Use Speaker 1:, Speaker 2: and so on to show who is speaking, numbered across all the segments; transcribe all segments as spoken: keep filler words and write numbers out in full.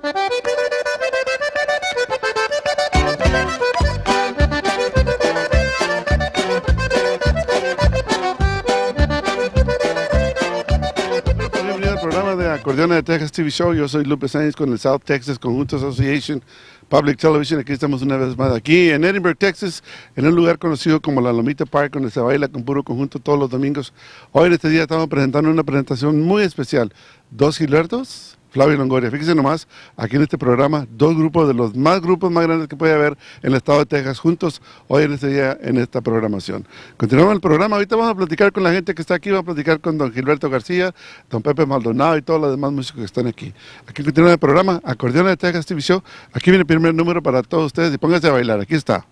Speaker 1: Bienvenido al programa de Acordeones de Texas T V Show. Yo soy Lupe Sáenz con el South Texas Conjunto Association Public Television. Aquí estamos una vez más aquí en Edinburgh, Texas, en un lugar conocido como la Lomita Park, donde se baila con puro conjunto todos los domingos. Hoy en este día estamos presentando una presentación muy especial. Dos Gilbertos, Flavio Longoria. Fíjense nomás, aquí en este programa, dos grupos de los más grupos más grandes que puede haber en el estado de Texas juntos hoy en este día en esta programación. Continuamos el programa. Ahorita vamos a platicar con la gente que está aquí. Vamos a platicar con don Gilberto García, don Pepe Maldonado y todos los demás músicos que están aquí. Aquí continúa el programa Acordeones de Texas T V Show. Aquí viene el primer número para todos ustedes y pónganse a bailar. Aquí está.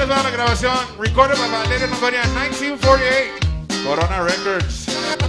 Speaker 2: va la grabación, recorded by Valerio Longoria en nineteen forty-eight, Corona Records.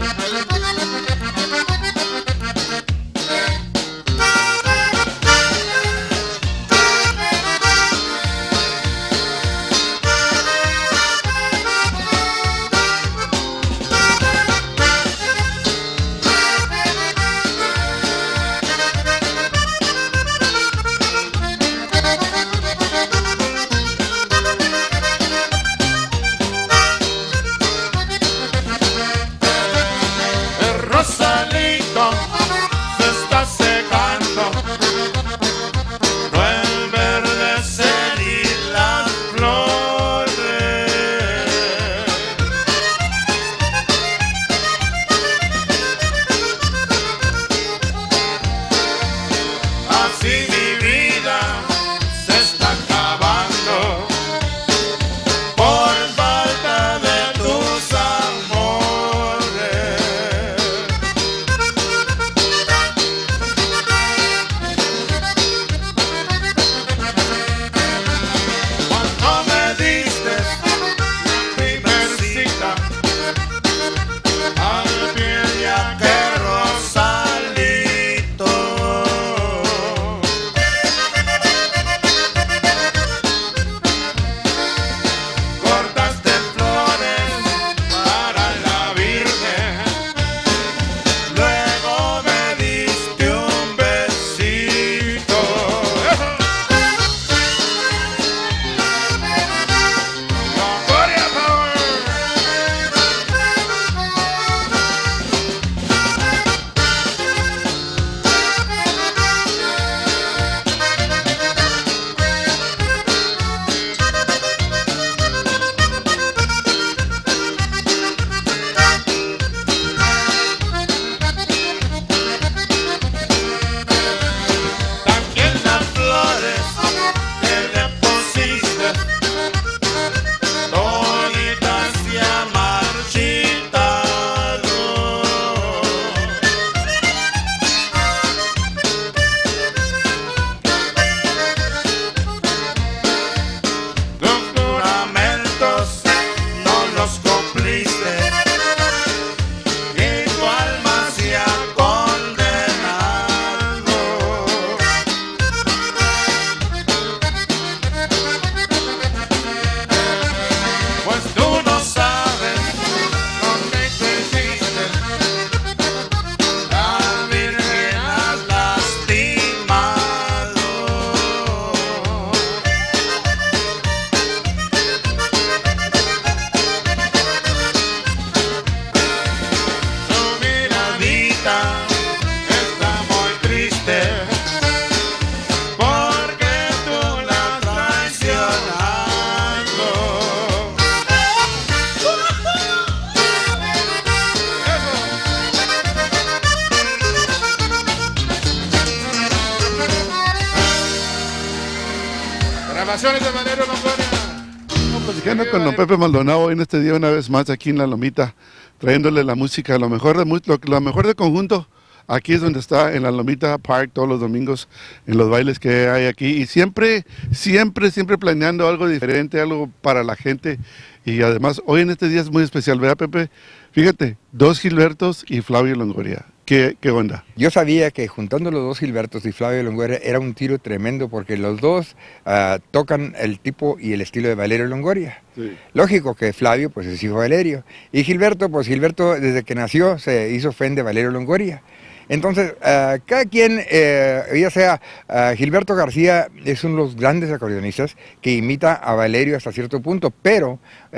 Speaker 2: Grabaciones de Valerio Longoria.
Speaker 1: Estamos platicando con don Pepe Maldonado en este día una vez más aquí en La Lomita, trayéndole la música, lo mejor de, lo, lo mejor de conjunto. Aquí es donde está, en La Lomita Park, todos los domingos, en los bailes que hay aquí. Y siempre, siempre, siempre planeando algo diferente, algo para la gente. Y además, hoy en este día es muy especial, ¿verdad, Pepe? Fíjate, dos Gilbertos y Flavio Longoria. ¿Qué, qué onda?
Speaker 3: Yo sabía que juntando los dos Gilbertos y Flavio Longoria era un tiro tremendo porque los dos uh, tocan el tipo y el estilo de Valerio Longoria. Sí. Lógico que Flavio pues es hijo de Valerio. Y Gilberto, pues Gilberto desde que nació se hizo fan de Valerio Longoria. Entonces, uh, cada quien, eh, ya sea uh, Gilberto García es uno de los grandes acordeonistas que imita a Valerio hasta cierto punto, pero uh,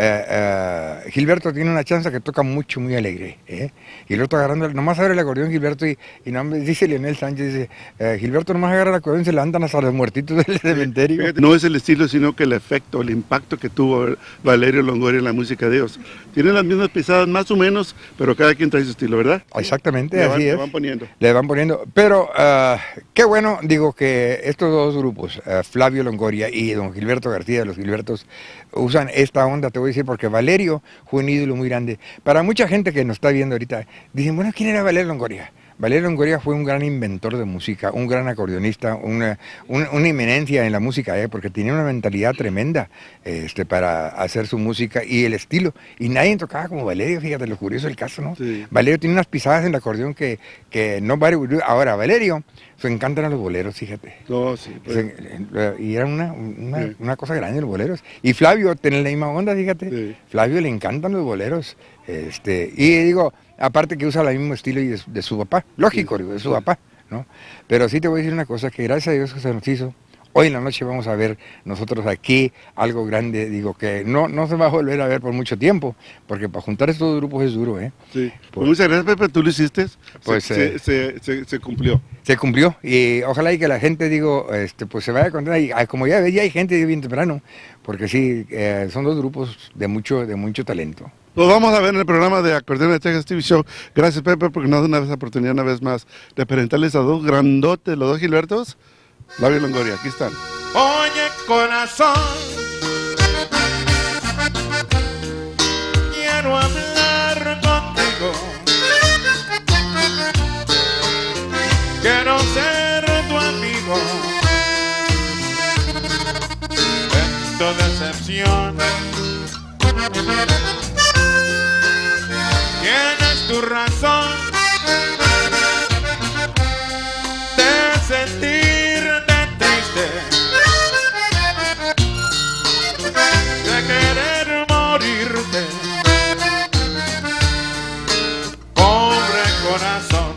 Speaker 3: uh, Gilberto tiene una chanza que toca mucho, muy alegre. ¿eh? Gilberto agarrando, nomás abre el acordeón Gilberto y, y no, dice Leonel Sánchez, dice, uh, Gilberto nomás agarra el acordeón y se levantan hasta los muertitos del cementerio.
Speaker 1: Fíjate, no es el estilo, sino que el efecto, el impacto que tuvo Valerio Longoria en la música de ellos. Tienen las mismas pisadas más o menos, pero cada quien trae su estilo, ¿verdad?
Speaker 3: Exactamente,
Speaker 1: le
Speaker 3: así
Speaker 1: van,
Speaker 3: es.
Speaker 1: Le van poniendo.
Speaker 3: Le van poniendo, pero uh, qué bueno, digo que estos dos grupos, uh, Flavio Longoria y don Gilberto García, los Gilbertos, usan esta onda, te voy a decir, porque Valerio fue un ídolo muy grande. Para mucha gente que nos está viendo ahorita, dicen, bueno, ¿quién era Valerio Longoria? Valerio Longoria fue un gran inventor de música, un gran acordeonista, una, una, una eminencia en la música, ¿eh? Porque tenía una mentalidad tremenda este, para hacer su música y el estilo. Y nadie tocaba como Valerio, fíjate, lo curioso del caso, ¿no? Sí. Valerio tiene unas pisadas en el acordeón que, que no vale. Ahora, Valerio, se encantan a los boleros, fíjate.
Speaker 1: No, sí. Pues.
Speaker 3: Se, y era una, una, sí. una cosa grande los boleros. Y Flavio tiene la misma onda, fíjate. Sí. Flavio le encantan los boleros. Este, y digo, aparte que usa el mismo estilo y de, de su papá, lógico, sí. de su sí. papá, ¿no? Pero sí te voy a decir una cosa, que gracias a Dios que se nos hizo. Hoy en la noche vamos a ver nosotros aquí algo grande, digo que no, no se va a volver a ver por mucho tiempo, porque para juntar estos grupos es duro, ¿eh?
Speaker 1: Sí. Pues, muchas gracias, Pepe, tú lo hiciste,
Speaker 3: pues,
Speaker 1: se,
Speaker 3: eh,
Speaker 1: se, se, se cumplió.
Speaker 3: Se cumplió, y ojalá y que la gente, digo, este, pues se vaya contenta, y como ya ves, ya hay gente bien temprano, porque sí, eh, son dos grupos de mucho, de mucho talento.
Speaker 1: Los vamos a ver en el programa de Acordeón de Texas T V Show. Gracias, Pepe, porque nos da una vez la oportunidad, una vez más, de presentarles a dos grandotes, los dos Gilbertos. Flavio Longoria, aquí están.
Speaker 2: Oye, corazón, quiero hablar contigo. Quiero ser tu amigo. En tu decepción tienes tu razón de sentir de querer morirte, pobre corazón.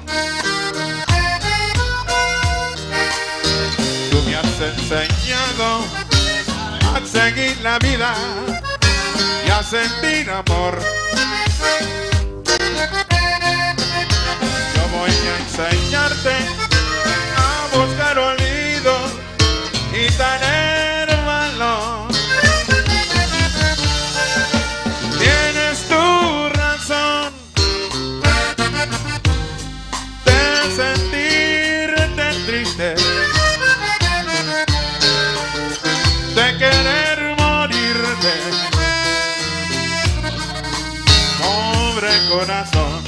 Speaker 2: Tú me has enseñado a seguir la vida y a sentir amor. Yo voy a enseñarte a buscar olvido y tener valor. Tienes tu razón de sentirte triste, de querer morirte, pobre corazón.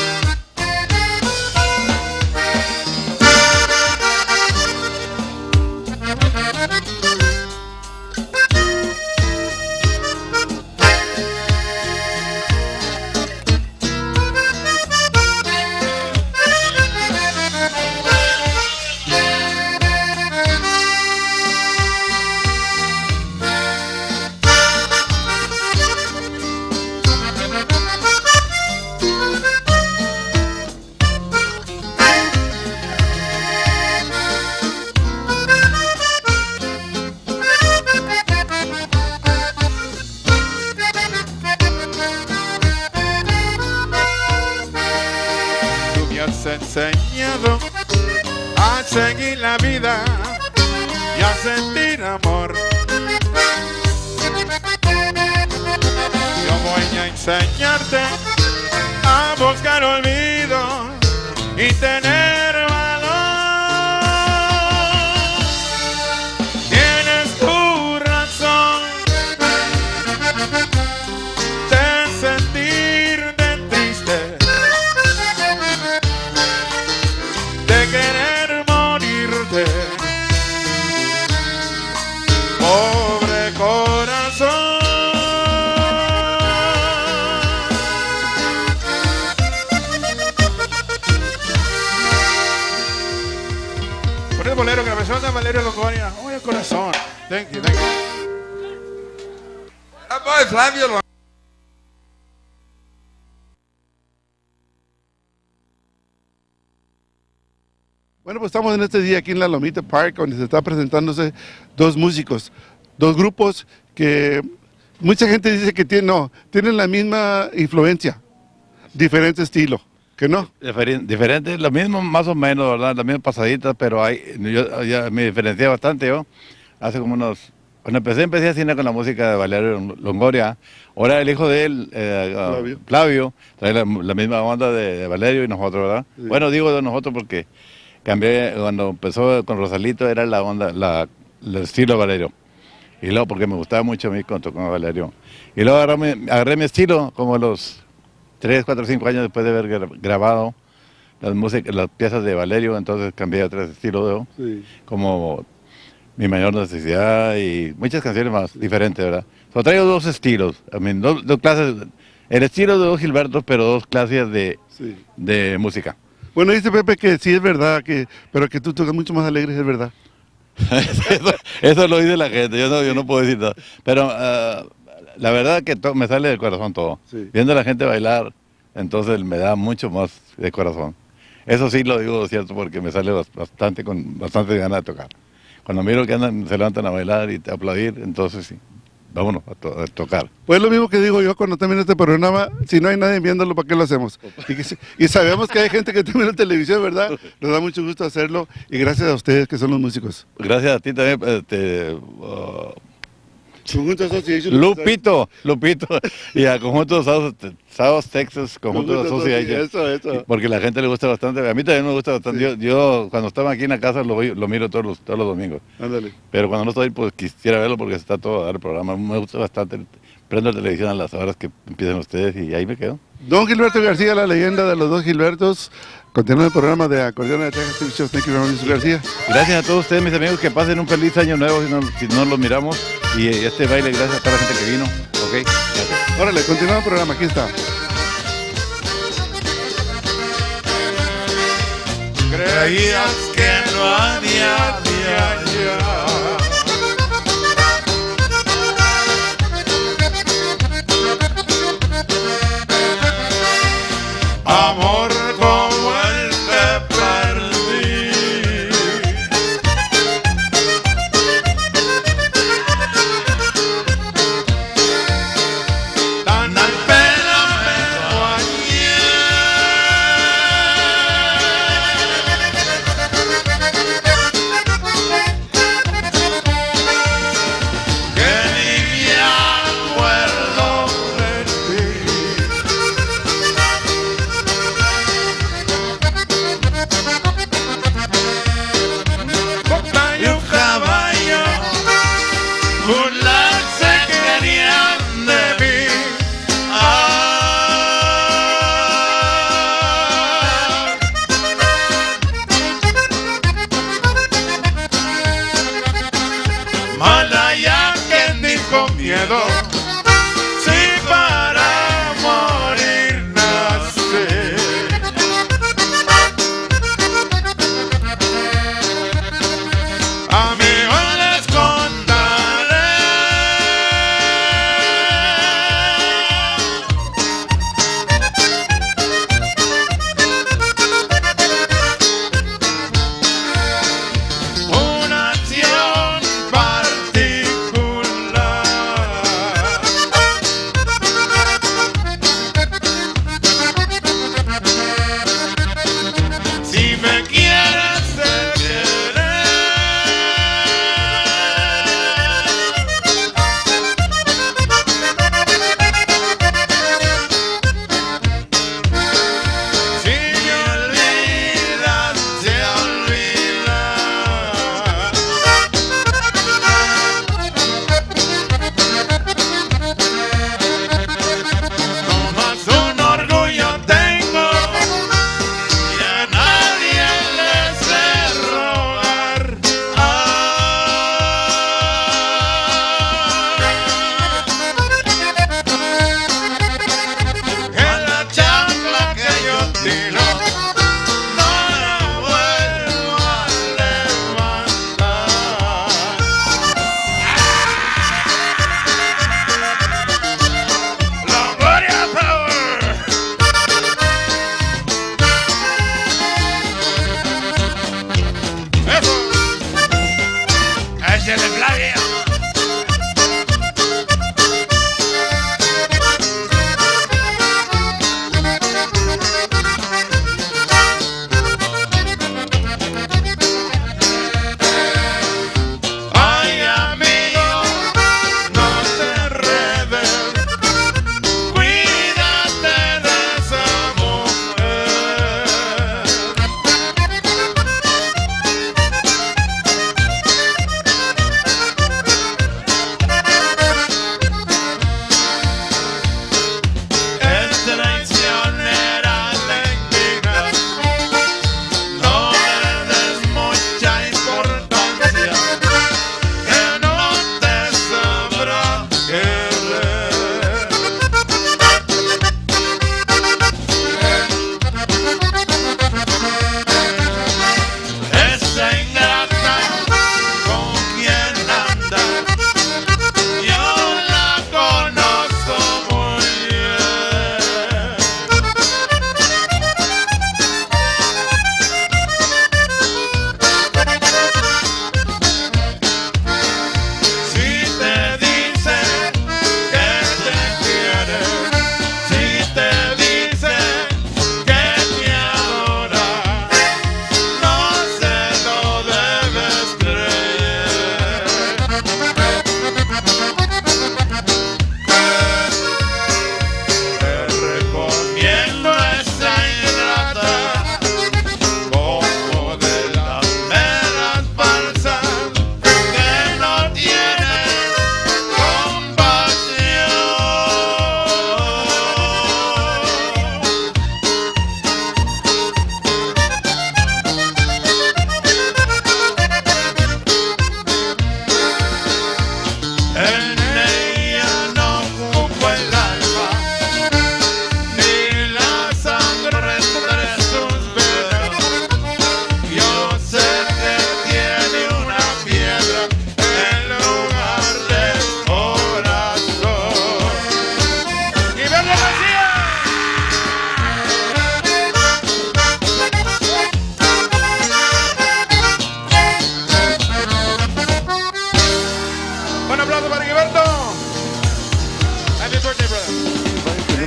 Speaker 2: Enseñado a seguir la vida y a sentir amor. Yo voy a enseñarte a buscar olvido y tener valor. Tienes tu razón de sentirte triste, de querer morirte, pobre corazón. Por el bolero, grabación de Valerio Longoria. Oye, corazón. Thank you, thank you.
Speaker 3: That boy Flavio Longoria.
Speaker 1: Bueno, pues estamos en este día aquí en la Lomita Park, donde se está presentándose dos músicos, dos grupos que mucha gente dice que tienen, no, tienen la misma influencia, diferente estilo, ¿que no?
Speaker 4: Diferente, diferente, lo mismo más o menos, ¿verdad? Las mismas pasaditas, pero hay, yo ya me diferencié bastante yo, hace como unos, cuando empecé, empecé así con la música de Valerio Longoria. Ahora el hijo de él, eh, Flavio. Flavio, trae la, la misma onda de, de Valerio y nosotros, ¿verdad? Sí. Bueno, digo de nosotros porque cambié, cuando empezó con Rosalito era la onda, la, el estilo Valerio. Y luego, porque me gustaba mucho a mí cuando tocó con Valerio. Y luego agarré, agarré mi estilo, como los tres, cuatro, cinco años después de haber grabado. las músicas, las piezas de Valerio, entonces cambié a otro estilo,
Speaker 1: Sí.
Speaker 4: como Mi Mayor Necesidad y muchas canciones más diferentes, ¿verdad? So, traigo dos estilos, I mean, dos, dos clases, el estilo de dos Gilbertos, pero dos clases de,
Speaker 1: Sí.
Speaker 4: de música.
Speaker 1: Bueno, dice Pepe que sí es verdad, que, pero que tú tocas mucho más alegre, es verdad.
Speaker 4: eso, eso lo dice la gente, yo no, yo no puedo decir nada. Pero uh, la verdad que to, me sale del corazón todo.
Speaker 1: Sí.
Speaker 4: Viendo a la gente bailar, entonces me da mucho más de corazón. Eso sí lo digo cierto porque me sale bastante, con bastante ganas de tocar. Cuando miro que andan, se levantan a bailar y a aplaudir, entonces sí, vámonos a, to a tocar.
Speaker 1: Pues lo mismo que digo yo cuando termino este programa, si no hay nadie viéndolo, ¿para qué lo hacemos? Y, que, y sabemos que hay gente que termina en televisión, ¿verdad? Nos da mucho gusto hacerlo y gracias a ustedes que son los músicos.
Speaker 4: Gracias a ti también, este, uh,
Speaker 1: Conjunto Association.
Speaker 4: Lupito, Lupito, y a Conjunto South, South Texas, Conjunto
Speaker 1: Conjunto
Speaker 4: Association.
Speaker 1: Eso, eso.
Speaker 4: Porque a la gente le gusta bastante, a mí también me gusta bastante.
Speaker 1: Sí.
Speaker 4: Yo, yo cuando estaba aquí en la casa lo, lo miro todos los, todos los domingos.
Speaker 1: Ándale.
Speaker 4: Pero cuando no estoy, pues quisiera verlo porque está todo a dar el programa. Me gusta bastante. Prendo la televisión a las horas que empiezan ustedes y ahí me quedo.
Speaker 1: Don Gilberto García, la leyenda de los dos Gilbertos. Continuando el programa de Acordeón de Texas T V Show. Thank you very much, García.
Speaker 4: Gracias a todos ustedes, mis amigos, que pasen un feliz año nuevo si no, si no los miramos. Y este baile, gracias a toda la gente que vino. Ok, gracias.
Speaker 1: Órale, continuamos el programa, aquí está.
Speaker 2: Creías que no había día ya. Amor como el que perdí. Tan al pena me guañé. Que ni me acuerdo de ti. Y un caballo burlarse querían de mí. Ah. Malaya que ni con miedo, si para morir nací. Amigos les contaré una acción particular.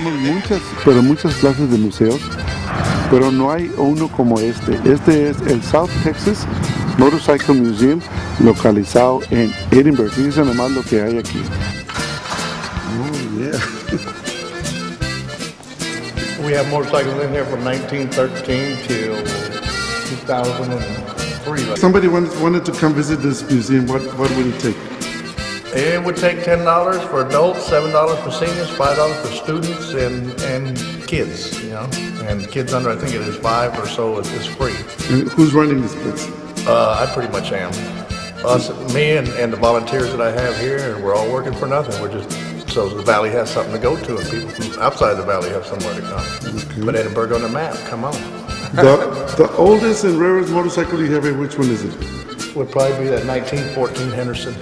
Speaker 1: tenemos muchas, pero muchas clases de museos, pero no hay uno como este. Este es el South Texas Motorcycle Museum, localizado en Edinburgh. Fíjense nomás lo que hay aquí. Oh, yeah.
Speaker 5: We have motorcycles in here from nineteen thirteen till two thousand three.
Speaker 1: Somebody wanted, wanted to come visit this museum. What, what would it take?
Speaker 5: It would take ten dollars for adults, seven dollars for seniors, five dollars for students and, and kids, you know. And kids under, I think it is five or so, is, is free.
Speaker 1: And who's running this place?
Speaker 5: Uh, I pretty much am. Us, me and, and the volunteers that I have here, we're all working for nothing. We're just, so the valley has something to go to and people from outside the valley have somewhere to come. Okay. Put Edinburgh on the map, come on.
Speaker 1: The, the oldest and rarest motorcycle you have here, which one is it?
Speaker 5: Would probably be that nineteen fourteen Henderson.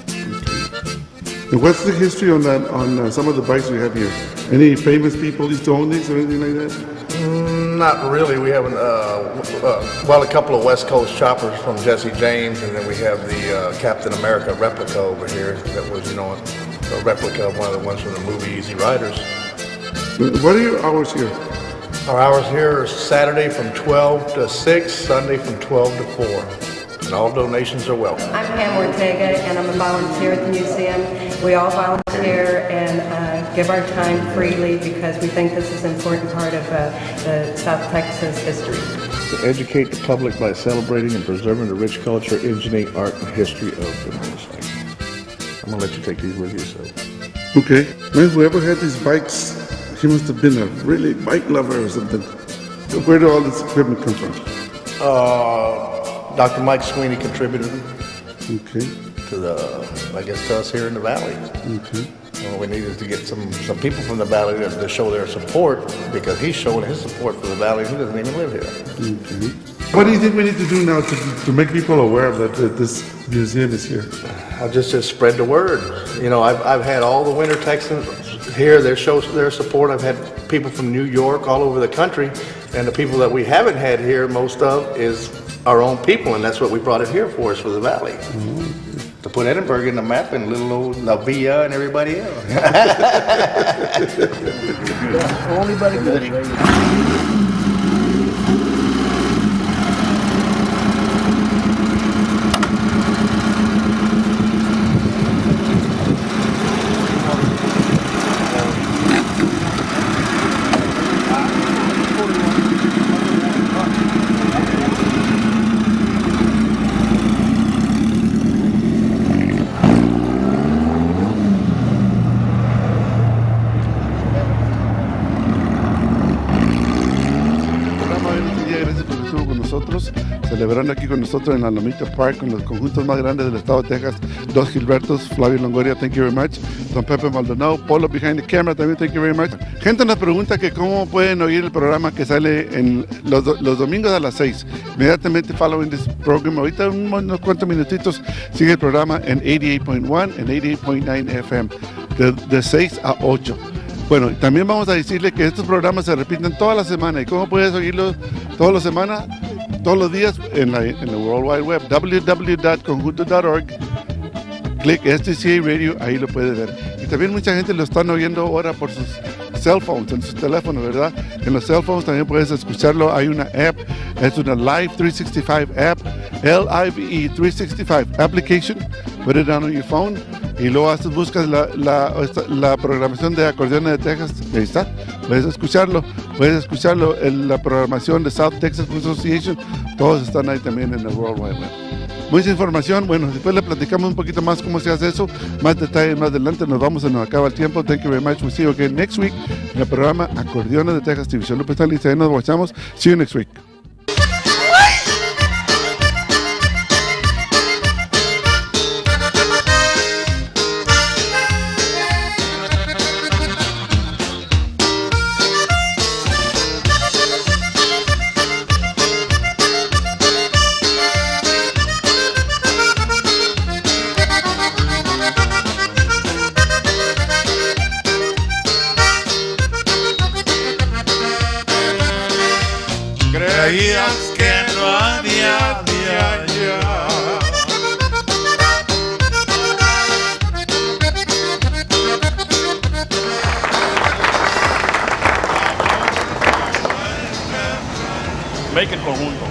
Speaker 1: And what's the history on that, on uh, some of the bikes we have here? Any famous people used to own these or anything like that?
Speaker 5: Mm, not really. We have, an, uh, uh, well, a couple of West Coast choppers from Jesse James, and then we have the uh, Captain America replica over here that was, you know, a replica of one of the ones from the movie Easy Riders.
Speaker 1: What are your hours here?
Speaker 5: Our hours here are Saturday from twelve to six, Sunday from twelve to four. And all donations are welcome. I'm
Speaker 6: Pam Ortega, and I'm a volunteer at the museum. We all volunteer and uh, give our time freely because we think this is an important part of uh, the South Texas history.
Speaker 5: To educate the public by celebrating and preserving the rich culture, engineering, art, and history of the motorcycle. I'm going to let you take these with you. So.
Speaker 1: Okay. Well, whoever had these bikes, he must have been a really bike lover or something. Where did all this equipment come from?
Speaker 5: Uh, Doctor Mike Sweeney contributed
Speaker 1: okay.
Speaker 5: to the, I guess, to us here in the valley.
Speaker 1: Okay.
Speaker 5: Well, we needed to get some, some people from the valley to, to show their support because he's showing his support for the valley who doesn't even live here.
Speaker 1: Okay. What do you think we need to do now to, to make people aware of that, that this museum is here?
Speaker 5: I'll just, just spread the word. You know, I've, I've had all the Winter Texans here, their show their support. I've had people from New York, all over the country, and the people that we haven't had here, most of, is our own people, and that's what we brought it here for, is for the valley. Mm-hmm. To put Edinburgh in the map and little old La Villa and everybody else. Only buddy goody.
Speaker 1: Celebrando aquí con nosotros en la Lomita Park con los conjuntos más grandes del estado de Texas, Dos Gilbertos, Flavio Longoria, thank you very much, Don Pepe Maldonado, Polo behind the camera también, thank you very much. Gente nos pregunta que cómo pueden oír el programa que sale en los, los domingos a las seis, inmediatamente following this program, ahorita unos cuantos minutitos sigue el programa en ochenta y ocho punto uno, en ochenta y ocho punto nueve F M, de, de seis a ocho. Bueno, también vamos a decirle que estos programas se repiten toda la semana. ¿Y cómo puedes oírlos toda la semana? Todos los días en la, en la World Wide Web, w w w punto conjunto punto org, clic S T C A Radio, ahí lo puedes ver. Y también mucha gente lo están oyendo ahora por sus cell phones, en sus teléfonos, ¿verdad? En los cell phones también puedes escucharlo, hay una app, es una Live trescientos sesenta y cinco app, L I V E trescientos sesenta y cinco application, put it down on your phone, y luego haces, buscas la, la, la programación de Acordeones de Texas, ahí está, puedes escucharlo, puedes escucharlo en la programación de South Texas Association, todos están ahí también en el World Wide Web. Mucha información, bueno, después le platicamos un poquito más cómo se hace eso, más detalles más adelante, nos vamos, se nos acaba el tiempo, thank you very much, we'll see you again next week en el programa Acordeones de Texas T V. López está lista, ahí nos watchamos, see you next week.
Speaker 2: Creías que no había de allá.
Speaker 7: make el conjunto.